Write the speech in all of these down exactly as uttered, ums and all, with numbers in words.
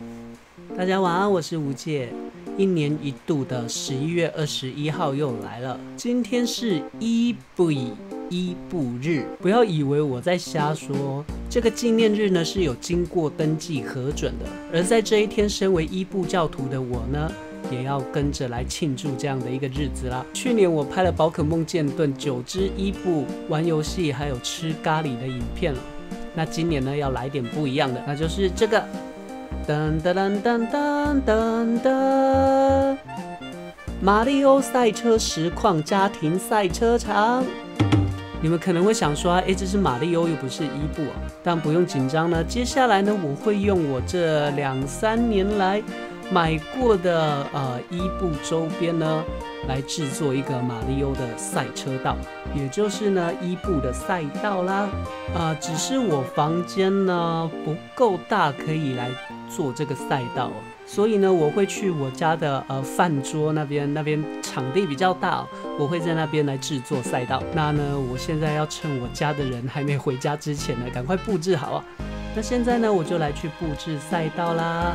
大家晚安，我是吴界。一年一度的十一月二十一号又来了，今天是伊布伊布日，不要以为我在瞎说。这个纪念日呢是有经过登记核准的，而在这一天，身为伊布教徒的我呢，也要跟着来庆祝这样的一个日子啦。去年我拍了宝可梦剑盾九只伊布玩游戏还有吃咖喱的影片了，那今年呢要来点不一样的，那就是这个。噔噔噔噔噔噔噔，马里奥赛车实况家庭赛车场。你们可能会想说，哎，这是马里奥又不是伊布啊，但不用紧张呢。接下来呢，我会用我这两三年来买过的呃伊布周边呢，来制作一个马里奥的赛车道，也就是呢伊布的赛道啦。呃，只是我房间呢不够大，可以来做这个赛道，所以呢，我会去我家的呃饭桌那边，那边场地比较大，我会在那边来制作赛道。那呢，我现在要趁我家的人还没回家之前呢，赶快布置好啊。那现在呢，我就来去布置赛道啦。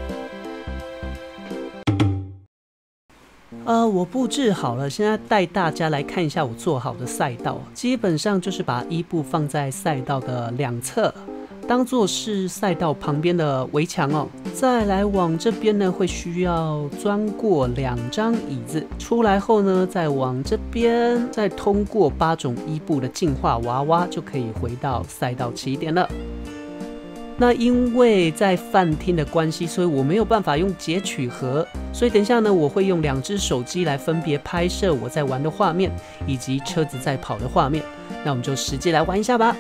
呃，我布置好了，现在带大家来看一下我做好的赛道。基本上就是把伊布放在赛道的两侧，当做是赛道旁边的围墙哦。再来往这边呢，会需要钻过两张椅子，出来后呢，再往这边，再通过八种伊布的进化娃娃，就可以回到赛道起点了。那因为在饭厅的关系，所以我没有办法用截取盒，所以等一下呢，我会用两只手机来分别拍摄我在玩的画面，以及车子在跑的画面。那我们就实际来玩一下吧。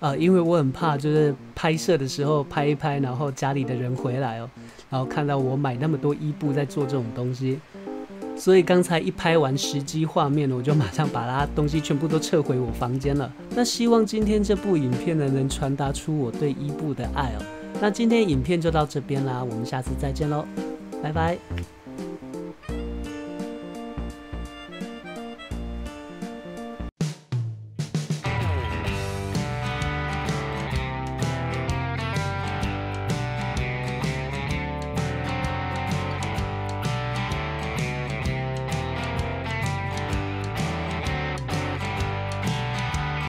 呃，因为我很怕就是拍摄的时候拍一拍，然后家里的人回来哦，然后看到我买那么多伊布在做这种东西，所以刚才一拍完实机画面，我就马上把它东西全部都撤回我房间了。那希望今天这部影片呢，能传达出我对伊布的爱哦。那今天影片就到这边啦，我们下次再见喽，拜拜。